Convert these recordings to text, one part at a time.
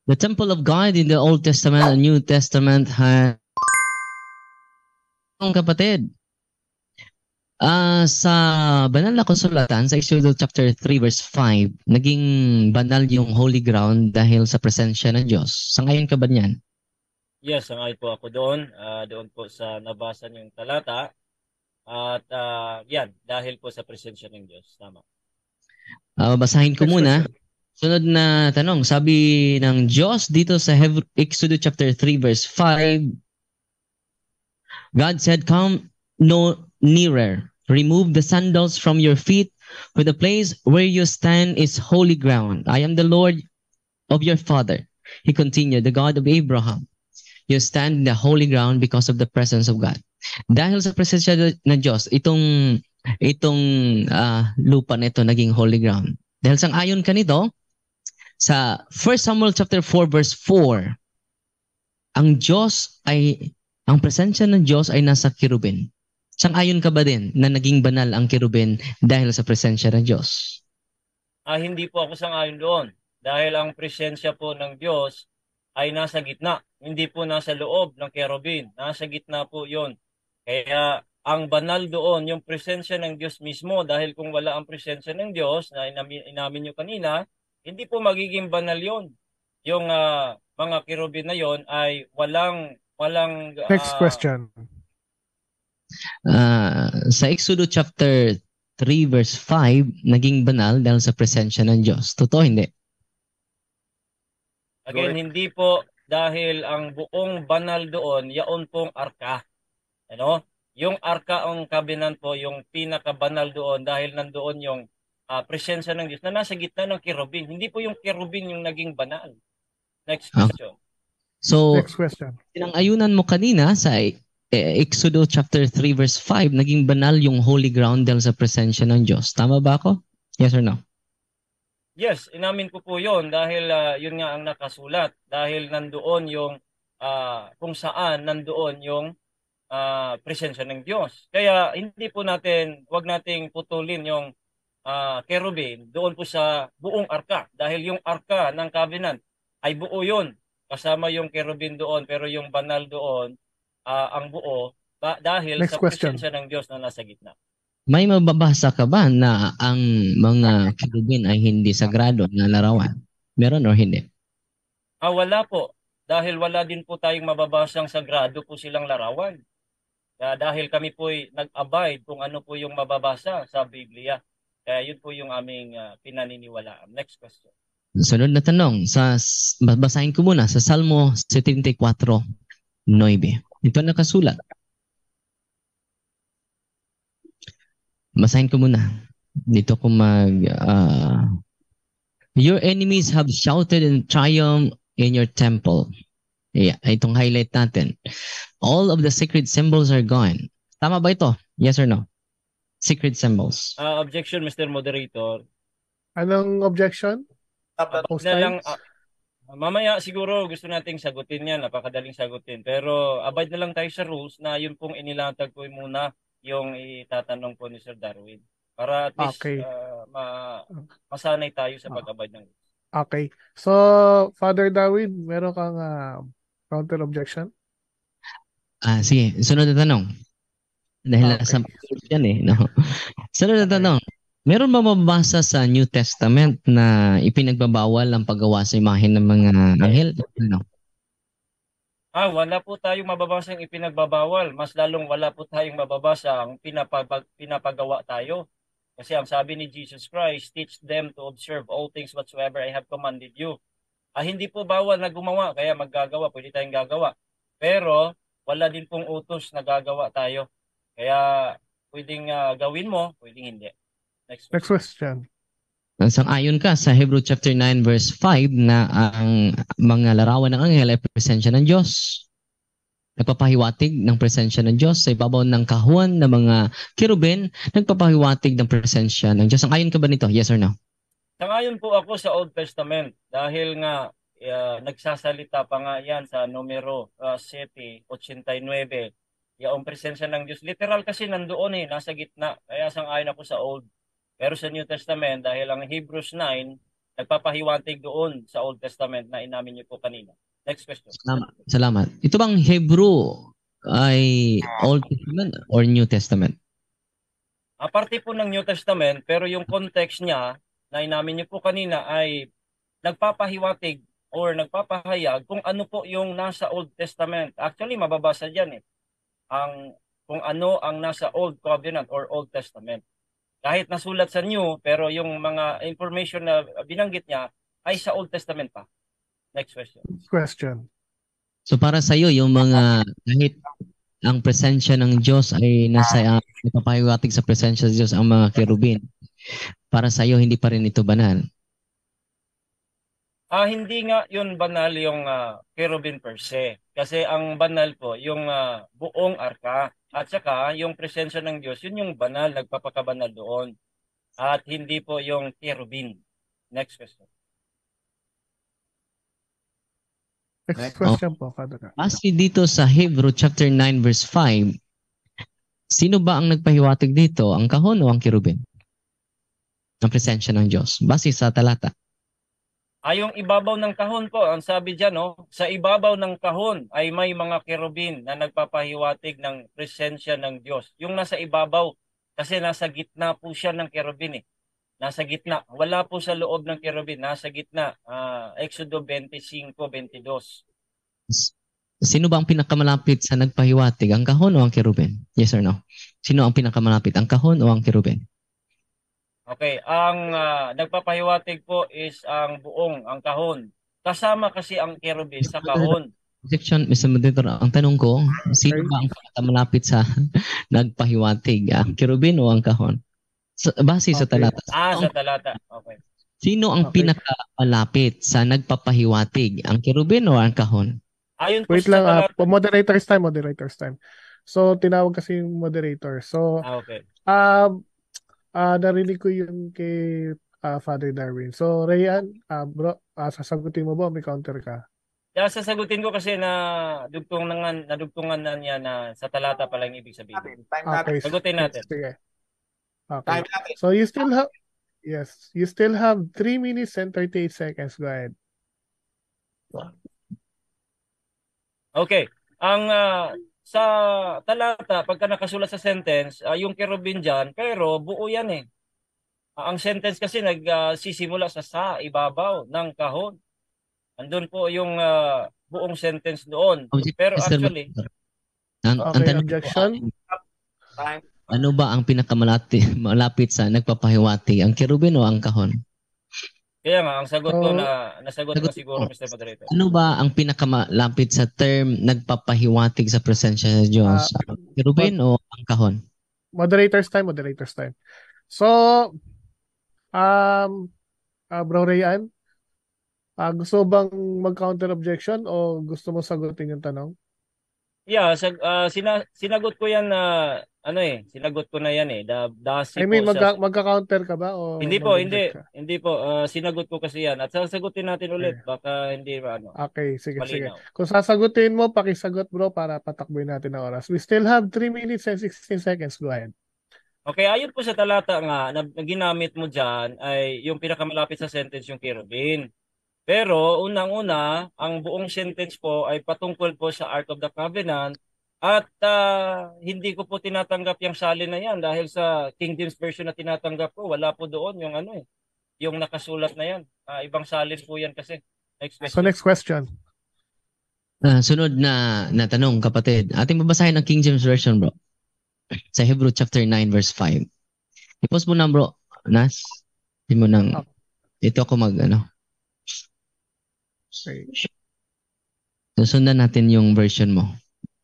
The temple of God in the Old Testament and New Testament has kapatid. Sa banal na kasulatan, sa Exodus chapter 3 verse 5, naging banal yung holy ground dahil sa presensya ng Diyos. Sangayon ka ba niyan? Yes, sangayon po ako doon. Doon po sa nabasa niyong talata. At yan, dahil po sa presensya ng Diyos. Tama. Basahin ko Next muna. question. Sunod na tanong, sabi ng Diyos dito sa Exodus chapter 3 verse 5, God said, "Come no nearer. Remove the sandals from your feet, for the place where you stand is holy ground. I am the Lord of your father." He continued, "the God of Abraham. You stand in the holy ground because of the presence of God." Dahil sa presensya ng Diyos, itong lupa na ito naging holy ground. Dahil sang ayon ka nito, sa 1 Samuel chapter 4 verse 4, ang presensya ng Diyos ay nasa kirubin. Sang-ayon ka ba din na naging banal ang kirubin dahil sa presensya ng Diyos? Hindi po ako sangayon doon. Dahil ang presensya po ng Diyos ay nasa gitna. Hindi po nasa loob ng kerubin. Nasa gitna po yon. Kaya ang banal doon, yung presensya ng Diyos mismo. Dahil kung wala ang presensya ng Diyos, na inamin nyo kanina, hindi po magiging banal yon. Yung mga kerubin na yon ay walang Next question. Sa Exodus chapter 3 verse 5, naging banal dahil sa presensya ng Diyos. Totoo, hindi? Again, hindi po dahil ang buong banal doon, yaon pong arka. Ano? Yung arka ang covenant po, yung pinakabanal doon dahil nandoon yung presensya ng Diyos na nasa gitna ng kerubin. Hindi po yung kerubin yung naging banal. Next Okay. question. So, Next question. ayunan mo kanina sa Exodus chapter 3 verse 5, naging banal yung holy ground dahil sa presensya ng Diyos. Tama ba ako? Yes or no? Yes, inamin ko po yun dahil yun nga ang nakasulat. Dahil nandoon yung kung saan nandoon yung presensya ng Diyos. Kaya hindi po wag nating putulin yung kerubin doon po sa buong arka. Dahil yung arka ng covenant ay buo yun. Kasama yung kerubin doon pero yung banal doon ang buo dahil Next sa question. presensya ng Diyos na nasa gitna. May mababasa ka ba na ang mga kerubin ay hindi sagrado na larawan? Meron o hindi? Wala po. Dahil wala din po tayong mababasang sagrado po silang larawan. Dahil kami po'y nag-abide kung ano po yung mababasa sa Biblia. Kaya yun po yung aming pinaniniwalaan. Next question. Sunod na tanong, babasahin ko muna sa Salmo 74:9. Ito nakasulat. Basahin ko muna. Dito ko your enemies have shouted in triumph in your temple. Yeah, itong highlight natin. All of the sacred symbols are gone. Tama ba ito? Yes or no? Sacred symbols. Objection, Mr. Moderator. Anong objection? Abad Post na lang, times? mamaya siguro gusto nating sagutin yan, napakadaling sagutin. Pero abide na lang tayo sa rules na yun pong inilatag ko muna yung itatanong po ni Sir Darwin. Para at least Okay. masanay tayo sa Ah, pag-abide ng rules. Okay. So, Father David, meron kang counter objection? Sige, sunod na tanong. Dahil nasa Okay. yan no? Sunod na Okay. tanong. Meron ba mababasa sa New Testament na ipinagbabawal ang paggawa sa imahen ng mga anghel? No. Wala po tayong mababasang ipinagbabawal. Mas lalong wala po tayong mababasa ang pinapagawa tayo. Kasi ang sabi ni Jesus Christ, teach them to observe all things whatsoever I have commanded you. Hindi po bawal na gumawa, kaya maggagawa, pwede tayong gagawa. Pero wala din pong utos na gagawa tayo. Kaya pwedeng gawin mo, pwedeng hindi. Next Next question. question. Sang-ayon ka sa Hebrew chapter 9 verse 5 na ang mga larawan ng anghel ay presensya ng Diyos. Nagpapahiwatig ng presensya ng Diyos sa ibabaw ng kahuan ng mga kirubin, nagpapahiwatig ng presensya ng Diyos. Sang-ayon ka ba nito? Yes or no? Sangayon po ako sa Old Testament dahil nga nagsasalita pa nga yan sa numero 7:89. Yung presensya ng Diyos. Literal kasi nandoon nasa gitna. Kaya sangayon ako sa Old. Pero sa New Testament, dahil ang Hebrews 9, nagpapahiwatig doon sa Old Testament na inamin niyo po kanina. Next question. Salamat. Salamat. Ito bang Hebrew ay Old Testament or New Testament? Parte po ng New Testament, pero yung context niya na inamin niyo po kanina ay nagpapahiwatig or nagpapahayag kung ano po yung nasa Old Testament. Actually, mababasa diyan kung ano ang nasa Old Covenant or Old Testament. Kahit nasulat sa New, pero yung mga information na binanggit niya ay sa Old Testament pa. Next question. Question. So para sa iyo yung mga kahit ang presensya ng Diyos ay nasa napapahiwatig sa presensya ng Diyos ang mga kerubin. Para sa iyo hindi pa rin ito banal. Hindi nga yun banal yung cherubim per se. Kasi ang banal po yung buong arka. At saka yung presensya ng Diyos, yun yung banal, nagpapakabanal doon. At hindi po yung cherubim. Next question. Next question po, Father. Base dito sa Hebrew chapter 9 verse 5, sino ba ang nagpahiwatig dito? Ang kahon o ang kerubin? Ang presensya ng Diyos. Base sa talata. Yung ibabaw ng kahon po, ang sabi dyan, no, sa ibabaw ng kahon ay may mga kerubin na nagpapahiwatig ng presensya ng Diyos. Yung nasa ibabaw, kasi nasa gitna po siya ng kerubin eh. Nasa gitna. Wala po sa loob ng kerubin, nasa gitna. Exodo 25:22. Sino ba ang pinakamalapit sa nagpahiwatig? Ang kahon o ang kerubin? Yes or no? Sino ang pinakamalapit? Ang kahon o ang kerubin? Okay, ang nagpapahiwatig po is ang kahon. Kasama kasi ang kerubin sa kahon. Section, Mr. Moderator, ang tanong ko, sino ba ang pinakamalapit sa nagpahiwatig? Ang kerubin o ang kahon? Base sa talata. Sa talata. Okay. Sino ang pinakamalapit sa nagpapahiwatig? Ang kerubin o ang kahon? Ayon po Wait sa lang, talata. moderator's time. So, tinawag kasi yung moderator. So, Okay. narinig ko yun kay Father Darwin. So, Rayan, bro, sasagutin mo ba? May counter ka? Kaya sasagutin ko kasi na nadugtungan na niya na sa talata pala yung ibig sabihin. Okay. Sagutin natin. Sige. Okay. So, you still have 3 minutes and 38 seconds. Go ahead. Okay. Ang sa talata, pagka nakasulat sa sentence, yung kerubin dyan, pero buo yan eh. Ang sentence kasi nagsisimula sa ibabaw ng kahon. Andun po yung buong sentence doon. Pero actually, ang tanong objection? Ano ba ang pinakamalapit sa nagpapahiwati? Ang kerubin o ang kahon? Kaya nga, ang sagot ko nasagot ko siguro, Mr. Moderator. Ano ba ang pinakamalapit sa term nagpapahiwatig sa presensya ng Diyos? Ang kerubin o ang kahon? Moderator's time. So, Bro Rayan, gusto bang mag-counter objection o gusto mo sagutin yung tanong? Yeah, sinagot ko yan na sinagot ko na yan eh. Magka-counter ka ba o Hindi po. Sinagot ko kasi yan. At sasagutin natin ulit. Baka hindi Okay, sige. malinaw. Kung sasagutin mo, pakisagot bro para patakboy natin ang oras. We still have 3 minutes and 16 seconds. Go ahead. Okay, ayon po sa talata nga na ginamit mo dyan ay yung pinakamalapit sa sentence yung kerubin. Pero unang-una, ang buong sentence po ay patungkol po sa Ark of the Covenant at hindi ko po tinatanggap yung salin na yan dahil sa King James Version na tinatanggap ko, wala po doon yung yung nakasulat na yan. Ibang salin po yan kasi. Next question. So next question. Sunod na tanong, kapatid. Ating babasahin ang King James Version, bro. Sa Hebrew chapter 9 verse 5. I-post mo na, bro. Nas. Hindi mo nang... Ito ako Okay. Susundan natin yung version mo.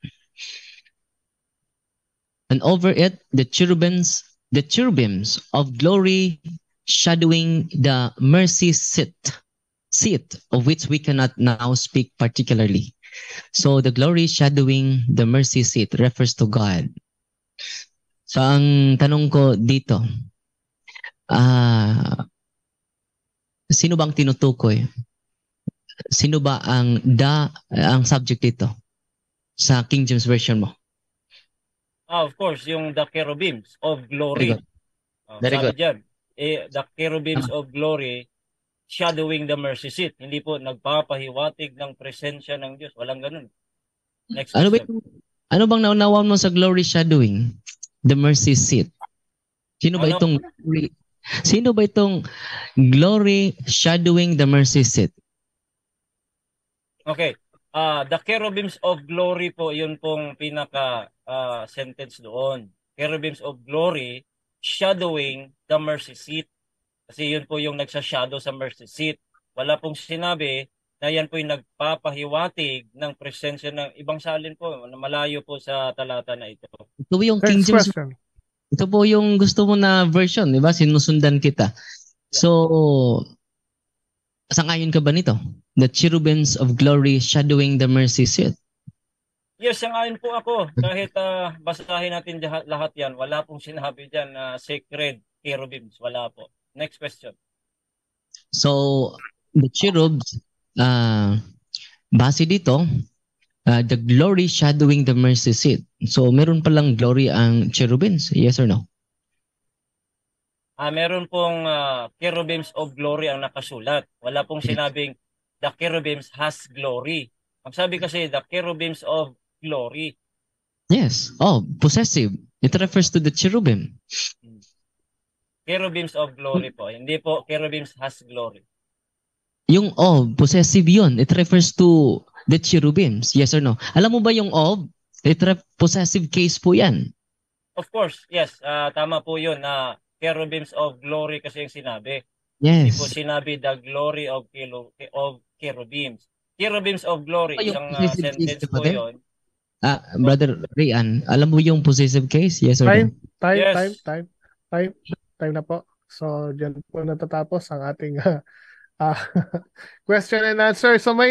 And over it, the cherubims of glory shadowing the mercy seat of which we cannot now speak particularly. So the glory shadowing the mercy seat refers to God. So ang tanong ko dito, sino bang tinutukoy? Sino ba ang subject dito sa King James Version mo? Of course, yung the cherubims of glory. Very good. Dyan, the cherubims of glory shadowing the mercy seat. Hindi po nagpapahiwatig ng presensya ng Diyos. Walang ganun. Next question. Ano bang naunawan mo sa glory shadowing? The mercy seat. Sino ba itong glory shadowing the mercy seat? Okay. The cherubims of glory po, yun pong pinaka sentence doon. Cherubims of glory shadowing the mercy seat. Kasi yun po yung nagsashadow sa mercy seat. Wala pong sinabi na yan po yung nagpapahiwatig ng presensya ng ibang salin po na malayo po sa talata na ito. Ito po yung King James. Ito po yung gusto mo na version, di ba? Sinusundan kita. So, sangayon ka ba nito? The cherubims of glory shadowing the mercy seat. Yes, sangayon po ako. Kahit basahin natin lahat yan, wala pong sinabi dyan na sacred cherubims. Wala po. Next question. So, the cherubs, base dito, the glory shadowing the mercy seat. So, meron palang glory ang cherubims? Yes or no? Meron pong cherubims of glory ang nakasulat. Wala pong sinabing the cherubims has glory. Ang sabi kasi, the cherubims of glory. Yes. Oh, possessive. It refers to the cherubim. Cherubims of glory po. Hindi po cherubims has glory. Yung of, possessive yun. It refers to the cherubims. Yes or no? Alam mo ba yung of? Possessive case po yan. Of course, yes. Tama po yun na cherubims of glory kasi yung sinabi. Yes. Hindi po sinabi the glory of cherubims. Cherubims of glory, isang sentence po yun. Brother Rian, alam mo yung possessive case? Yes or no? Time na po. So, dyan po natatapos ang ating question and answer. So, may